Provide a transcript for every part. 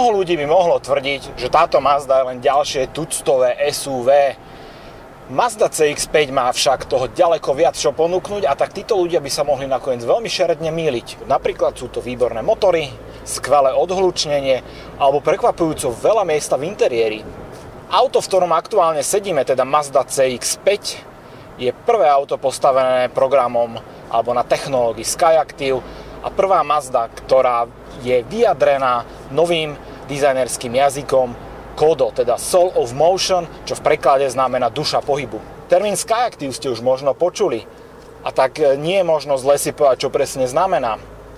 Mnoho ľudí by mohlo tvrdiť, že táto Mazda je len ďalšie tuctové SUV. Mazda CX-5 má však toho ďaleko viac čo ponúknuť a tak títo ľudia by sa mohli nakoniec veľmi šeredne mýliť. Napríklad sú to výborné motory, skvelé odhlučnenie alebo prekvapujúco veľa miesta v interiéri. Auto, v ktorom aktuálne sedíme, teda Mazda CX-5, je prvé auto postavené programom alebo na technológii Skyactiv a prvá Mazda, ktorá je vyjadrená novým dizajnerským jazykom Kodo, teda Soul of Motion, čo v preklade znamená duša pohybu. Termín Skyactiv ste už možno počuli, a tak nie je možno zle si povedať, čo presne znamená.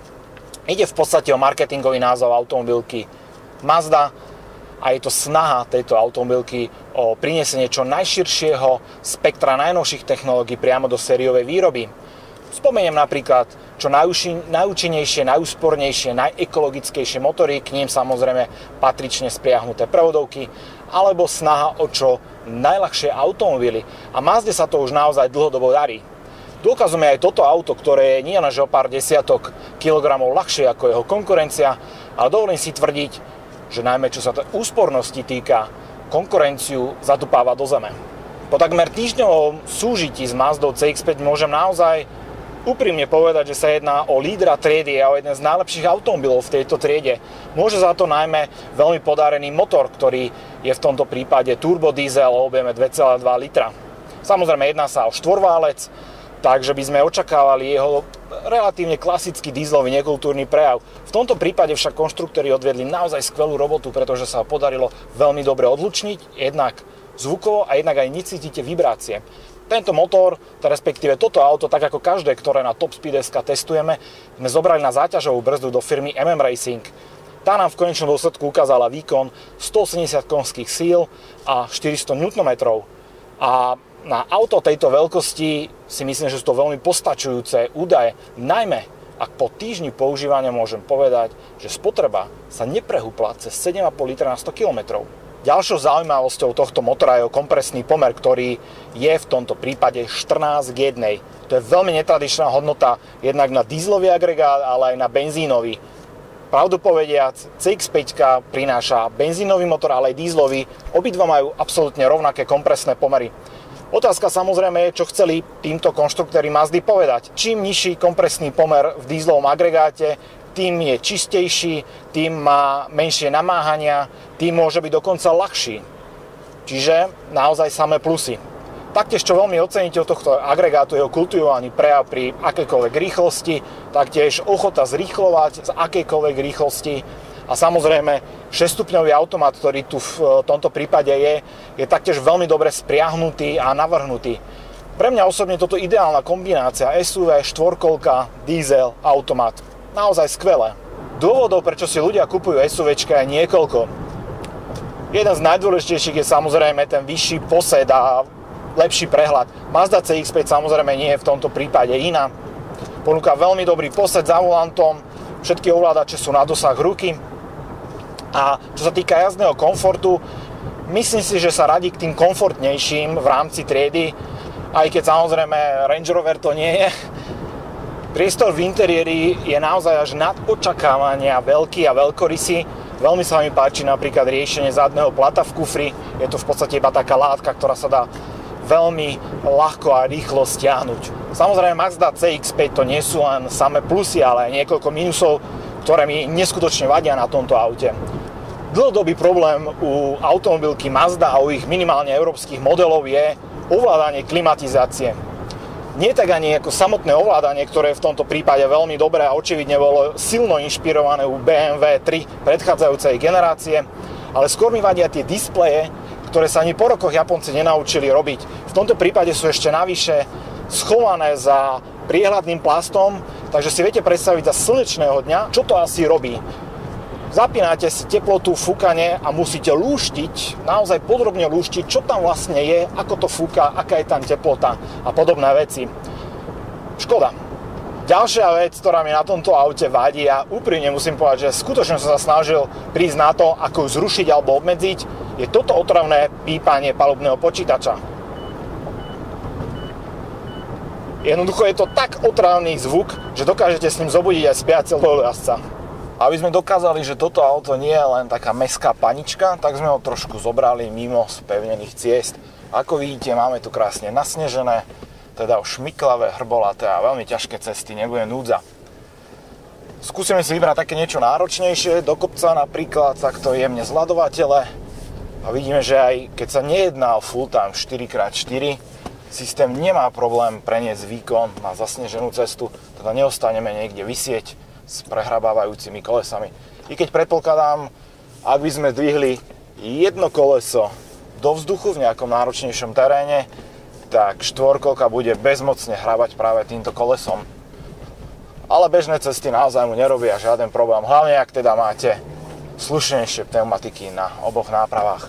Ide v podstate o marketingový názov automobilky Mazda a je to snaha tejto automobilky o prinesenie čo najširšieho spektra najnovších technológií priamo do sériovej výroby. Spomeniem napríklad čo najúčinnejšie, najúspornejšie, najekologickejšie motory, k ním samozrejme patrične spriahnuté prevodovky, alebo snaha o čo najľahšie automobily. A Mazde sa to už naozaj dlhodobo darí. Dôkazom je aj toto auto, ktoré je nielenže o pár desiatok kilogramov ľahšie ako jeho konkurencia, ale dovolím si tvrdiť, že najmä čo sa to úspornosti týka, konkurenciu zadupáva do zeme. Po takmer týždňovom súžití s Mazdou CX-5 môžem naozaj úprimne povedať, že sa jedná o lídra triedy a o jeden z najlepších automobilov v tejto triede. Môže za to najmä veľmi podarený motor, ktorý je v tomto prípade turbodiesel o objeme 2,2 litra. Samozrejme jedná sa o štvorválec, takže by sme očakávali jeho relatívne klasický dieselový nekultúrny prejav. V tomto prípade však konštruktori odviedli naozaj skvelú robotu, pretože sa podarilo veľmi dobre odlučniť, jednak zvukovo a jednak aj necítite vibrácie. Tento motor, respektíve toto auto, tak ako každé, ktoré na Top Speed.sk testujeme, sme zobrali na záťažovú brzdu do firmy MM Racing. Tá nám v konečnom dôsledku ukázala výkon 180 konských síl a 400 Nm. A na auto tejto veľkosti si myslím, že sú to veľmi postačujúce údaje. Najmä, ak po týždni používania môžem povedať, že spotreba sa neprehúpla cez 7,5 litra na 100 km. Ďalšou zaujímavosťou tohto motora je kompresný pomer, ktorý je v tomto prípade 14 k 1. To je veľmi netradičná hodnota jednak na dieselový agregát, ale aj na benzínový. Pravdu povediac, CX-5 prináša benzínový motor, ale aj dieselový. Obidva majú absolútne rovnaké kompresné pomery. Otázka samozrejme je, čo chceli týmto konštruktéri Mazdy povedať. Čím nižší kompresný pomer v dieselovom agregáte, tým je čistejší, tým má menšie namáhania, tým môže byť dokonca ľahší. Čiže naozaj samé plusy. Taktiež, čo veľmi oceníte od tohto agregátu, jeho kultivovaný prejav pri akejkoľvek rýchlosti, taktiež ochota zrýchlovať z akejkoľvek rýchlosti a samozrejme 6-stupňový automat, ktorý tu v tomto prípade je taktiež veľmi dobre spriahnutý a navrhnutý. Pre mňa osobne toto ideálna kombinácia SUV, štvorkolka, diesel, automat. Naozaj skvelé. Dôvodov, prečo si ľudia kupujú SUVčka, je niekoľko. Jeden z najdôležitejších je samozrejme ten vyšší posed a lepší prehľad. Mazda CX-5 samozrejme nie je v tomto prípade iná. Ponúka veľmi dobrý posed za volantom, všetky ovládače sú na dosah ruky. A čo sa týka jazdného komfortu, myslím si, že sa radí k tým komfortnejším v rámci triedy, aj keď samozrejme Range Rover to nie je. Priestor v interiéri je naozaj až nad očakávania veľký a veľkorysý. Veľmi sa mi páči napríklad riešenie zadného plata v kufri. Je to v podstate iba taká látka, ktorá sa dá veľmi ľahko a rýchlo stiahnuť. Samozrejme Mazda CX-5 to nie sú len samé plusy, ale aj niekoľko minusov, ktoré mi neskutočne vadia na tomto aute. Dlhodobý problém u automobilky Mazda a u ich minimálne európskych modelov je ovládanie klimatizácie. Nie tak ani ako samotné ovládanie, ktoré je v tomto prípade veľmi dobré a očividne bolo silno inšpirované u BMW 3 predchádzajúcej generácie, ale skôr mi vadia tie displeje, ktoré sa ani po rokoch Japonci nenaučili robiť. V tomto prípade sú ešte navyše schované za priehľadným plastom, takže si viete predstaviť za slnečného dňa, čo to asi robí. Zapínate si teplotu, fúkanie a musíte lúštiť, naozaj podrobne lúštiť, čo tam vlastne je, ako to fúka, aká je tam teplota a podobné veci. Škoda. Ďalšia vec, ktorá mi na tomto aute vadí a úprimne musím povedať, že skutočne som sa snažil prísť na to, ako ju zrušiť alebo obmedziť, je toto otravné pípanie palubného počítača. Jednoducho je to tak otravný zvuk, že dokážete s ním zobudiť aj spiaceho jazdca. Aby sme dokázali, že toto auto nie je len taká mestská panička, tak sme ho trošku zobrali mimo spevnených ciest. Ako vidíte, máme tu krásne nasnežené, teda už šmiklavé, hrbolaté a veľmi ťažké cesty, nebude núdza. Skúsime si vybrať také niečo náročnejšie, do kopca napríklad, takto jemne zľadovatele. A vidíme, že aj keď sa nejedná o full-time 4x4, systém nemá problém preniesť výkon na zasneženú cestu, teda neostaneme niekde visieť s prehrabávajúcimi kolesami. I keď predpokladám, ak by sme zdvihli jedno koleso do vzduchu v nejakom náročnejšom teréne, tak štvorkolka bude bezmocne hrabať práve týmto kolesom. Ale bežné cesty naozaj mu nerobia žiaden problém, hlavne ak teda máte slušnejšie pneumatiky na oboch nápravách.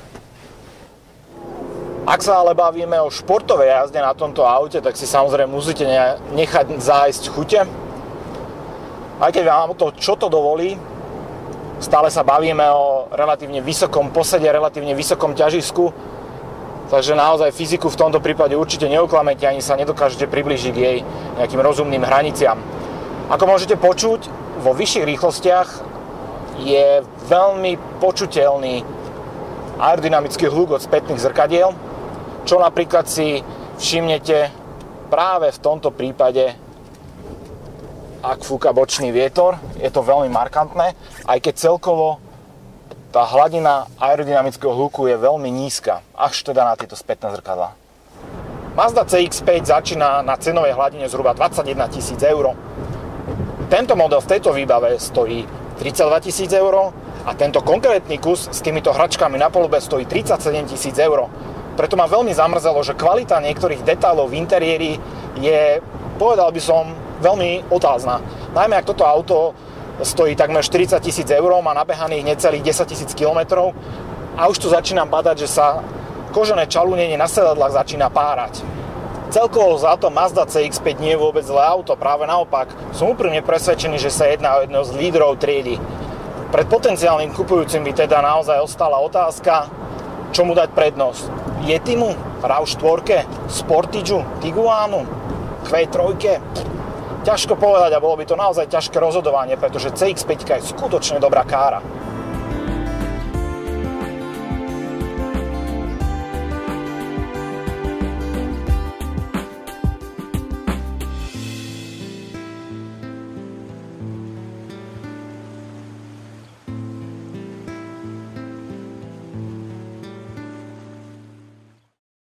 Ak sa ale bavíme o športovej jazde na tomto aute, tak si samozrejme musíte nechať zájsť chute. Aj keď vám to, čo to dovolí, stále sa bavíme o relatívne vysokom posede, relatívne vysokom ťažisku, takže naozaj fyziku v tomto prípade určite neoklamete, ani sa nedokážete priblížiť k jej nejakým rozumným hraniciam. Ako môžete počuť, vo vyšších rýchlostiach je veľmi počuteľný aerodynamický hluk od spätných zrkadiel, čo napríklad si všimnete práve v tomto prípade, ak fúka bočný vietor, je to veľmi markantné, aj keď celkovo tá hladina aerodynamického hluku je veľmi nízka, až teda na tieto spätné zrkadlá. Mazda CX-5 začína na cenovej hladine zhruba 21 000 eur. Tento model v tejto výbave stojí 32 000 eur a tento konkrétny kus s týmito hračkami na palube stojí 37 000 eur. Preto ma veľmi zamrzelo, že kvalita niektorých detailov v interiéri je, povedal by som, veľmi otázna. Najmä ak toto auto stojí takmer 40 000 eur, má nabehaných necelých 10 000 km a už tu začínam badať, že sa kožené čalúnenie na sedadlách začína párať. Celkovo za to Mazda CX-5 nie je vôbec zlé auto, práve naopak. Som úprimne presvedčený, že sa jedná o jedného z lídrov triedy. Pred potenciálnym kupujúcim by teda naozaj ostala otázka, čomu dať prednosť. Yetimu, RAV4, Sportageu, Tiguanu, Q3. Ťažko povedať a bolo by to naozaj ťažké rozhodovanie, pretože CX-5 je skutočne dobrá kára.